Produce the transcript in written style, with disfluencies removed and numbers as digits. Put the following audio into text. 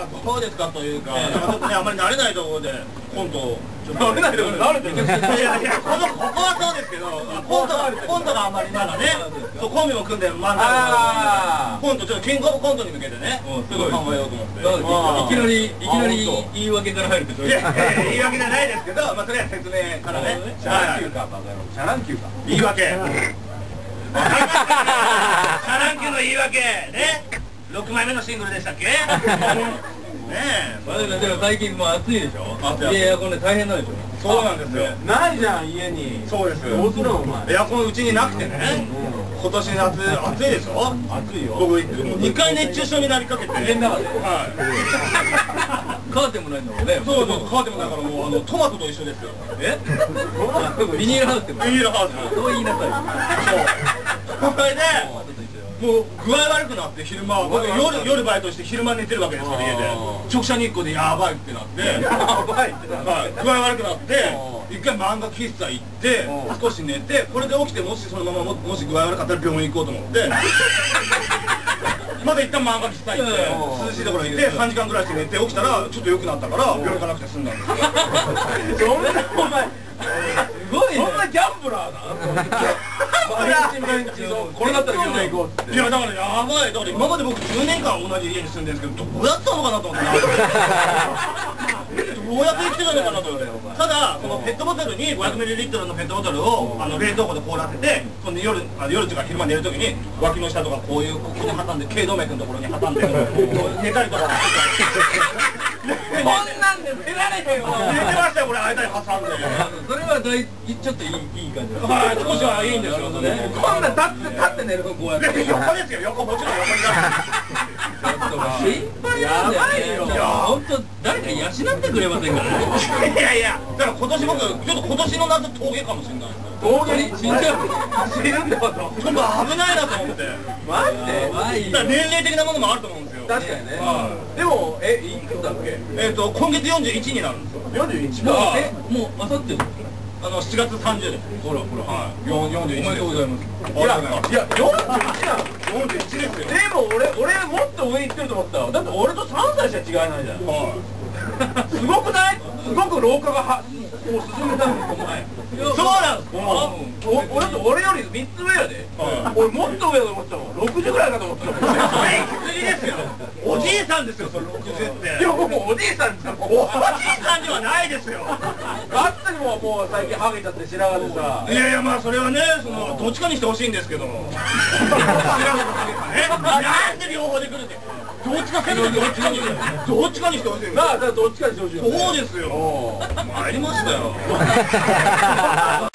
どうですかというか、ちょっとね、あんまり慣れないところでコントを慣れないところで慣れてる。 いやいや、ここはそうですけど、コントがあんまりなんかね、そうコンビも組んで漫才をコント、ちょっとキングオブコントに向けてね、すごい考えようと思って。 いきなり言い訳から入るってどういうこと？ 言い訳じゃないですけど、まあとりあえず説明からね。 シャランキューか、バカ野郎。シャランキューか。 言い訳。シャランキューの言い訳ね。6枚目のシングルでしたっけ？ねえ。 まあでも最近もう暑いでしょ？エアコンで大変なんでしょ？ そうなんですよ。 ないじゃん、家に。 そうです。 どうするのお前。 エアコンうちになくてね。今年夏暑いでしょ？ 暑いよ。 僕2回熱中症になりかけて。 家の中で。 はい。 カーテンもないんだもんね。 そうそう、カーテンもないからもうトマトと一緒ですよ。 え？ビニールハウスってビニールハウス。 そう言いなさい。 そう。それで。もう具合悪くなって昼間、僕夜バイトして昼間寝てるわけですから家で直射日光でやばいってなってやばいってなって具合悪くなって一回漫画喫茶行って少し寝てこれで起きてもしそのままもし具合悪かったら病院行こうと思ってまだ一旦漫画喫茶行って涼しいところに行って3時間ぐらいして寝て起きたらちょっと良くなったから病院行かなくて済んだんですよ。 そんなお前すごいね。そんなギャンブラーな。毎日これだったら病院行こうって。 いやだからやばい。だから今まで僕10年間同じ家に住んでるんですけどどうやったのかなと思って。どうやって生きてたのかなと思って。ただこのペットボトルに 500ml のペットボトルを冷凍庫で凍らせてその夜っていうか昼間寝る時に脇の下とかこういうここに挟んで頸動脈のところに挟んで寝たりとか。 こんなんで寝られへんわ。 寝てましたよこれ間に挟んで。 それはちょっといい感じだ。 はい、少しはいいんですよね。 こんなん立って寝るのこうやって。 横ですよ、横もちろん横に心配なんだよね。いや本当誰か養ってくれませんかね。 いやいや、だから今年僕ちょっと今年の夏峠かもしれない。 峠に死んじゃう。死ぬんだこと。 ちょっと危ないなと思って。 マジで？ だから年齢的なものもあると思うんですよ。 確かにね。でもいくつだっけ？ 今月41になるんですよ。 41 か。 もうあさって。 7月30です。 ほらほら。 はい。41。 おめでとうございます。 いや41なの。 41ですよ。 でも俺もっと上行ってると思ったわ。だって俺と3歳しか違いないじゃん。すごくない？すごく老化がもう進んだんですお前。 そうなんですか？ 俺より3つ上やで。俺もっと上だと思ってたもん。60ぐらいかと思ってたもん。 それ行き過ぎですよ。おじいさんですよそれ60って。 いや僕おじいさんですよ。 おじいさんではないですよ。 あったにもう最近ハゲちゃって白髪でさ。 いやいやまあそれはねどっちかにしてほしいんですけど。なんで両方で来るって。どっちかせめてどっちかにしてほしい。 なあどっちかにしてほしい。 そうですよ。参りましたよ。